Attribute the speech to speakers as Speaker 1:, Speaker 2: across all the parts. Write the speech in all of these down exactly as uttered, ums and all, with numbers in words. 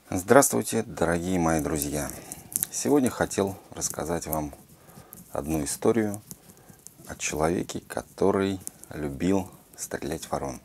Speaker 1: Здравствуйте, дорогие мои друзья! Сегодня хотел рассказать вам одну историю о человеке, который любил стрелять в ворон.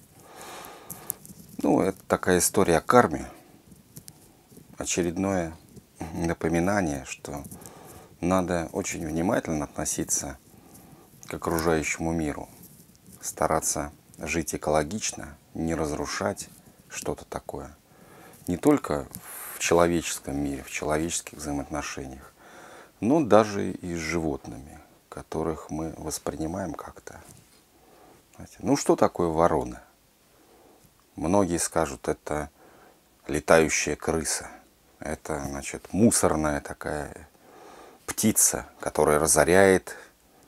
Speaker 1: Ну, это такая история о карме. Очередное напоминание, что надо очень внимательно относиться к окружающему миру. Стараться жить экологично, не разрушать что-то такое. Не только в человеческом мире, в человеческих взаимоотношениях, но даже и с животными, которых мы воспринимаем как-то. Ну, что такое ворона? Многие скажут, это летающая крыса. Это, значит, мусорная такая птица, которая разоряет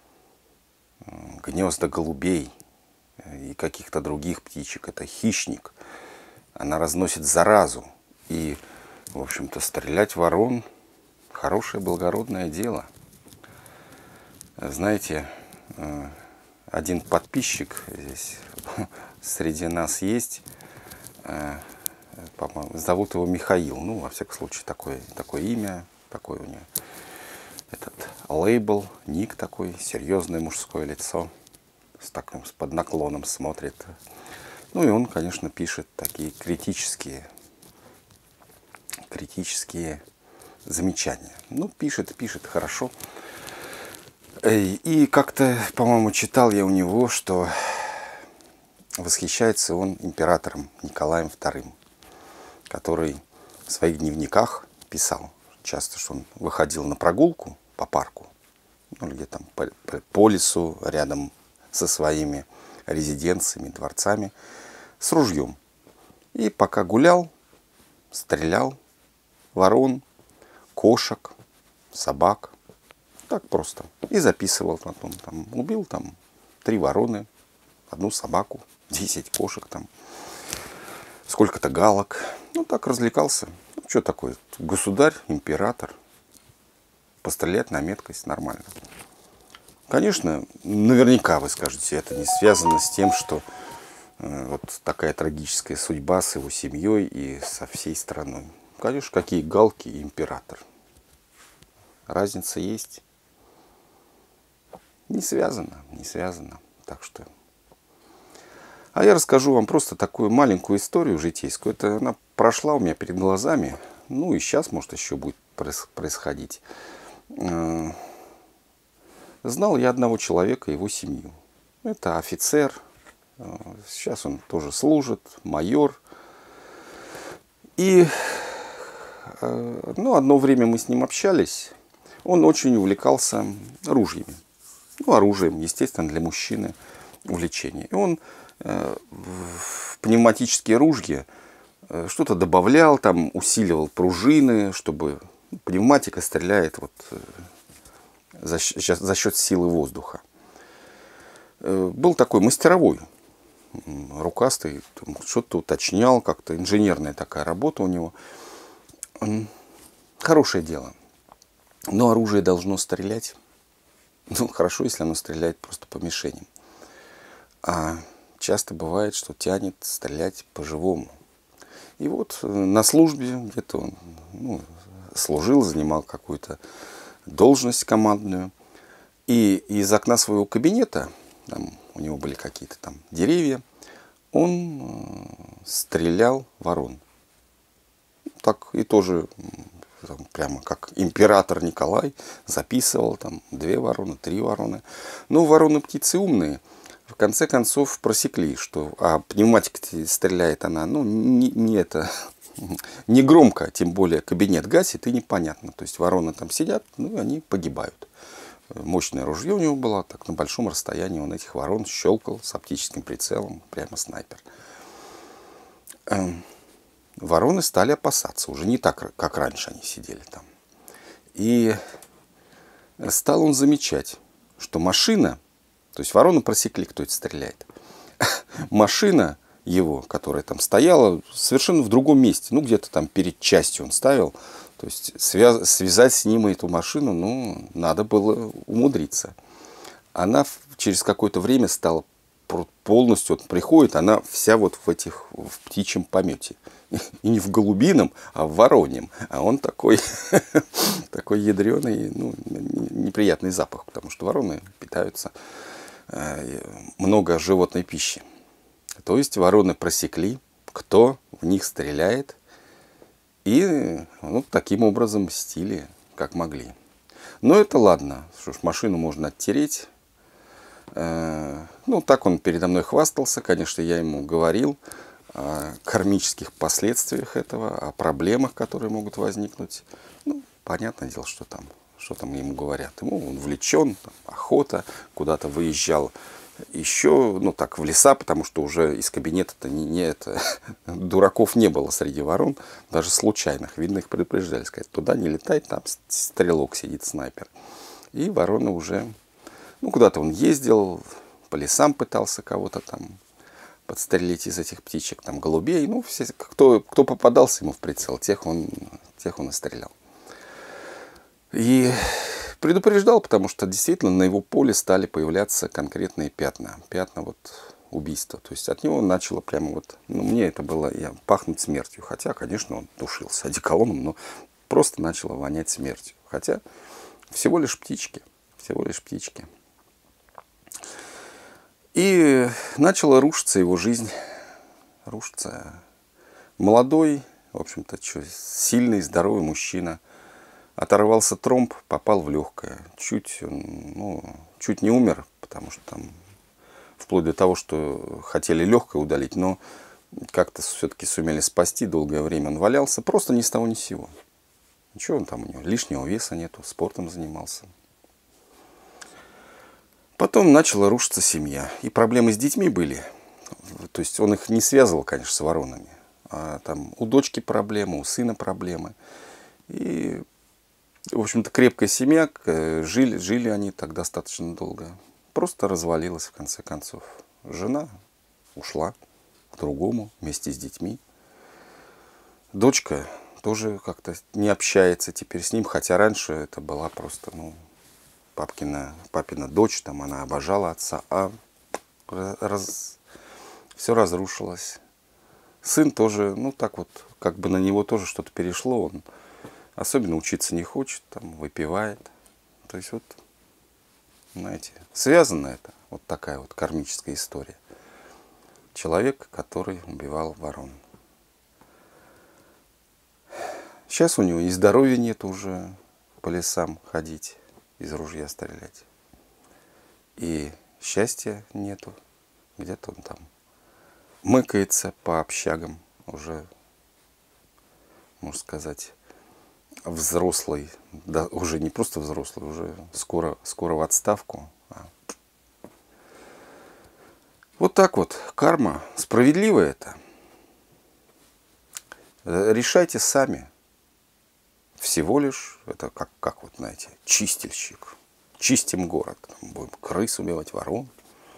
Speaker 1: гнезда голубей и каких-то других птичек. Это хищник. Она разносит заразу. И, в общем-то, стрелять в ворон – хорошее, благородное дело. Знаете, один подписчик здесь среди нас есть, по-моему, зовут его Михаил. Ну, во всяком случае, такое, такое имя, такой у него этот лейбл, ник такой, серьезное мужское лицо, с таким, с под наклоном смотрит. Ну, и он, конечно, пишет такие критические, критические замечания. Ну, пишет, пишет, хорошо. И как-то, по-моему, читал я у него, что восхищается он императором Николаем вторым, который в своих дневниках писал часто, что он выходил на прогулку по парку, ну, где там по, по лесу, рядом со своими резиденциями, дворцами, с ружьем. И пока гулял, стрелял ворон, кошек, собак. Так просто. И записывал потом. Там, убил там три вороны, одну собаку, десять кошек там, сколько-то галок. Ну, так развлекался. Ну, что такое? Государь, император. Пострелять на меткость нормально. Конечно, наверняка вы скажете, это не связано с тем, что э, вот такая трагическая судьба с его семьей и со всей страной. Конечно, какие галки и император. Разница есть. Не связано, не связано. Так что. А я расскажу вам просто такую маленькую историю житейскую. Это она прошла у меня перед глазами. Ну и сейчас, может, еще будет происходить. Знал я одного человека, его семью. Это офицер. Сейчас он тоже служит, майор. И ну, одно время мы с ним общались. Он очень увлекался ружьями. Ну, оружием, естественно, для мужчины увлечение. И он э, в пневматические ружья э, что-то добавлял, там усиливал пружины, чтобы пневматика стреляет вот, э, за, за счет силы воздуха. Э, был такой мастеровой, рукастый, что-то уточнял, как-то инженерная такая работа у него. Хорошее дело. Но оружие должно стрелять. Ну, хорошо, если оно стреляет просто по мишеням. А часто бывает, что тянет стрелять по-живому. И вот на службе где-то он ну, служил, занимал какую-то должность командную. И из окна своего кабинета, там у него были какие-то там деревья, он стрелял ворон. Так и тоже там, прямо как император Николай записывал там две вороны, три вороны. Но вороны птицы умные. В конце концов просекли, что а пневматика стреляет она, ну не, не это, не громко, тем более кабинет гасит и непонятно. То есть вороны там сидят, ну они погибают. Мощное ружье у него было, так на большом расстоянии он этих ворон щелкал с оптическим прицелом, прямо снайпер. Вороны стали опасаться, уже не так, как раньше они сидели там. И стал он замечать, что машина, то есть вороны просекли, кто это стреляет, машина его, которая там стояла, совершенно в другом месте, ну где-то там перед частью он ставил, то есть связ, связать с ним эту машину, ну надо было умудриться. Она через какое-то время стала полностью, вот приходит, она вся вот в этих, в птичьем помете. и не в голубином, а в вороньем. А он такой, такой ядреный, ну, неприятный запах, потому что вороны питаются э, много животной пищи. То есть вороны просекли, кто в них стреляет, и ну, таким образом мстили, как могли. Но это ладно, что ж, машину можно оттереть. Э, ну, так он передо мной хвастался, конечно, я ему говорил о кармических последствиях этого, о проблемах, которые могут возникнуть. Ну, понятное дело, что там, что там ему говорят. Ему он увлечен, там, охота, куда-то выезжал еще, ну так, в леса, потому что уже из кабинета-то не, не это, дураков не было среди ворон, даже случайных. Видно, их предупреждали, сказать, туда не летай, там стрелок сидит, снайпер. И ворона уже, ну куда-то он ездил, по лесам пытался кого-то там подстрелить из этих птичек, там голубей, ну все, кто, кто попадался ему в прицел, тех он, тех он и стрелял. И предупреждал, потому что действительно на его поле стали появляться конкретные пятна. Пятна вот убийства. То есть от него начало прямо вот, ну мне это было я, пахнуть смертью. Хотя, конечно, он душился одеколоном, но просто начало вонять смертью. Хотя всего лишь птички. Всего лишь птички. И начала рушиться его жизнь. Рушиться. Молодой, в общем-то, сильный, здоровый мужчина. Оторвался тромб, попал в легкое. Чуть, ну, чуть не умер, потому что там вплоть до того, что хотели легкое удалить, но как-то все-таки сумели спасти. Долгое время он валялся, просто ни с того ни с сего. Ничего он там у него, лишнего веса нету, спортом занимался. Потом начала рушиться семья. И проблемы с детьми были. То есть он их не связывал, конечно, с воронами. А там у дочки проблемы, у сына проблемы. И в общем-то, крепкая семья, жили, жили они так достаточно долго. Просто развалилась в конце концов. Жена ушла к другому вместе с детьми. Дочка тоже как-то не общается теперь с ним, хотя раньше это была просто, ну, папкина, папина дочь, там она обожала отца, а раз, все разрушилось. Сын тоже, ну так вот, как бы на него тоже что-то перешло, он особенно учиться не хочет, там, выпивает. То есть вот, знаете, связано это, вот такая вот кармическая история. Человек, который убивал ворон. Сейчас у него и здоровья нет уже по лесам ходить, из ружья стрелять. И счастья нету. Где-то он там мыкается по общагам уже, можно сказать, взрослый, да, уже не просто взрослый, уже скоро, скоро в отставку. А. Вот так вот, карма. Справедливо это? Решайте сами. Всего лишь, это как, как вот, знаете, чистильщик. Чистим город. Там будем крыс убивать, ворон.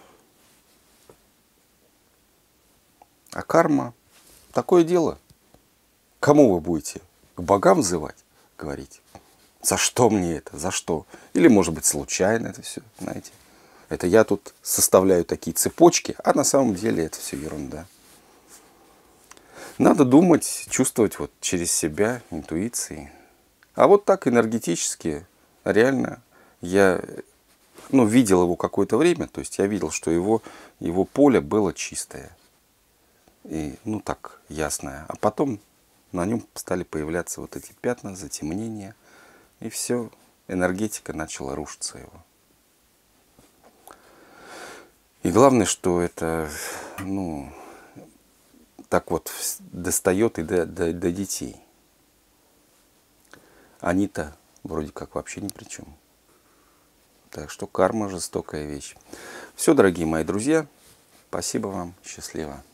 Speaker 1: А карма, такое дело. Кому вы будете? К богам взывать? Говорить. За что мне это? За что? Или, может быть, случайно это все, знаете. Это я тут составляю такие цепочки, а на самом деле это все ерунда. Надо думать, чувствовать вот через себя, интуицией. А вот так энергетически, реально, я ну, видел его какое-то время, то есть я видел, что его, его поле было чистое. И, ну, так, ясное. А потом на нем стали появляться вот эти пятна, затемнения. И все, энергетика начала рушиться его. И главное, что это, ну, так вот достает и до, до, до детей. Они-то вроде как вообще ни при чем. Так что карма жестокая вещь. Все, дорогие мои друзья, спасибо вам, счастливо.